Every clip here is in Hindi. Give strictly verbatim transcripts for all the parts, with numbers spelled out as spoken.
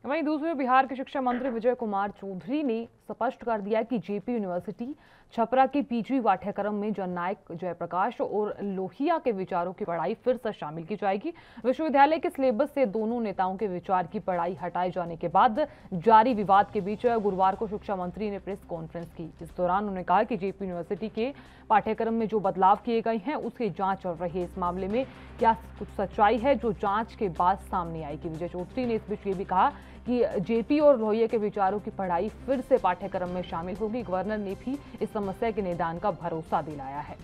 वहीं दूसरी ओर बिहार के शिक्षा मंत्री विजय कुमार चौधरी ने स्पष्ट कर दिया कि जेपी यूनिवर्सिटी छपरा के पीजी पाठ्यक्रम में जननायक जयप्रकाश और लोहिया के विचारों की पढ़ाई फिर से शामिल की जाएगी। विश्वविद्यालय के सिलेबस से दोनों नेताओं के विचार की पढ़ाई हटाए जाने के बाद जारी विवाद के बीच गुरुवार को शिक्षा मंत्री ने प्रेस कॉन्फ्रेंस की। इस दौरान उन्होंने कहा कि जेपी यूनिवर्सिटी के पाठ्यक्रम में जो बदलाव किए गए हैं उसकी जांच चल रही है। इस मामले में क्या कुछ सच्चाई है जो जांच के बाद सामने आएगी। विजय चौधरी ने इस बीच ये भी कहा कि जेपी और लोहिया के विचारों की पढ़ाई फिर से पाठ्यक्रम में शामिल होगी। गवर्नर ने भी इस समस्या के निदान का भरोसा दिलाया है।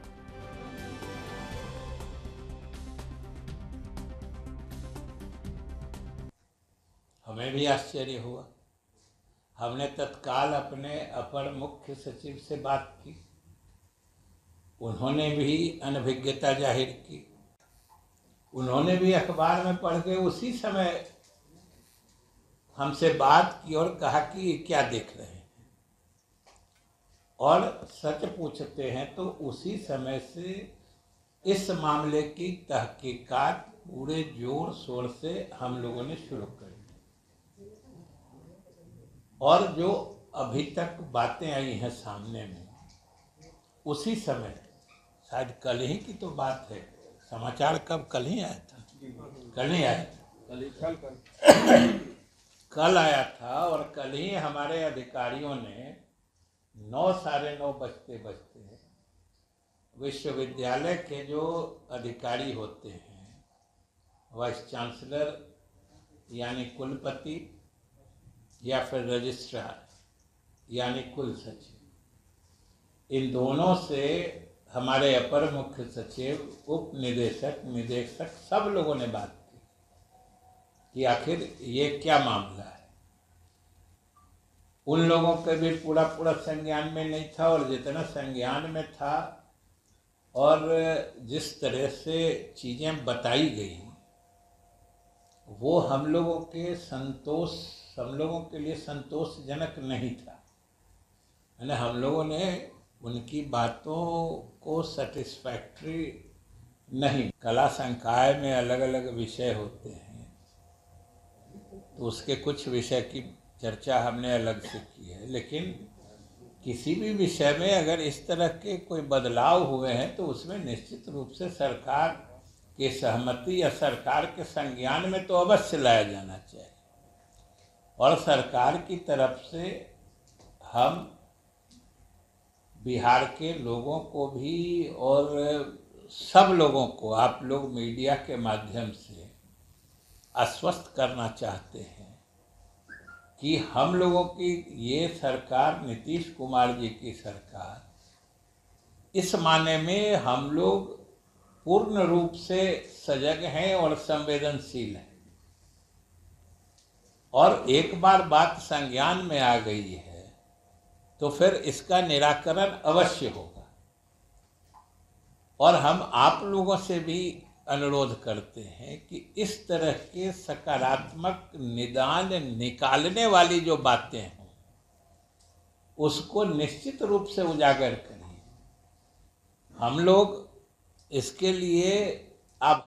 हमें भी आश्चर्य हुआ। हमने तत्काल अपने अपर मुख्य सचिव से बात की, उन्होंने भी अनभिज्ञता जाहिर की। उन्होंने भी अखबार में पढ़ के उसी समय हमसे बात की और कहा कि ये क्या देख रहे हैं, और सच पूछते हैं तो उसी समय से इस मामले की तहकीकात पूरे जोर शोर से हम लोगों ने शुरू कर दी। और जो अभी तक बातें आई हैं सामने में, उसी समय, शायद कल ही की तो बात है, समाचार कब, कल ही आया था, कल ही आया था, कल कल आया था। और कल ही हमारे अधिकारियों ने नौ साढ़े नौ बजते बजते विश्वविद्यालय के जो अधिकारी होते हैं, वाइस चांसलर यानी कुलपति या फिर रजिस्ट्रार यानी कुल सचिव, इन दोनों से हमारे अपर मुख्य सचिव, उप निदेशक, निदेशक सब लोगों ने बात की कि आखिर ये क्या मामला है। उन लोगों के भी पूरा पूरा संज्ञान में नहीं था, और जितना संज्ञान में था और जिस तरह से चीज़ें बताई गई वो हम लोगों के संतोष हम लोगों के लिए संतोषजनक नहीं था। यानी हम लोगों ने उनकी बातों को सेटिस्फैक्ट्री नहीं। कला संकाय में अलग अलग विषय होते हैं, तो उसके कुछ विषय की चर्चा हमने अलग से की है, लेकिन किसी भी विषय में अगर इस तरह के कोई बदलाव हुए हैं तो उसमें निश्चित रूप से सरकार की सहमति या सरकार के संज्ञान में तो अवश्य लाया जाना चाहिए। और सरकार की तरफ से हम बिहार के लोगों को भी और सब लोगों को, आप लोग मीडिया के माध्यम से आश्वस्त करना चाहते हैं कि हम लोगों की ये सरकार, नीतीश कुमार जी की सरकार, इस माने में हम लोग पूर्ण रूप से सजग हैं और संवेदनशील हैं। और एक बार बात संज्ञान में आ गई है तो फिर इसका निराकरण अवश्य होगा। और हम आप लोगों से भी अनुरोध करते हैं कि इस तरह के सकारात्मक निदान निकालने वाली जो बातें हों उसको निश्चित रूप से उजागर करिए। हम लोग इसके लिए आप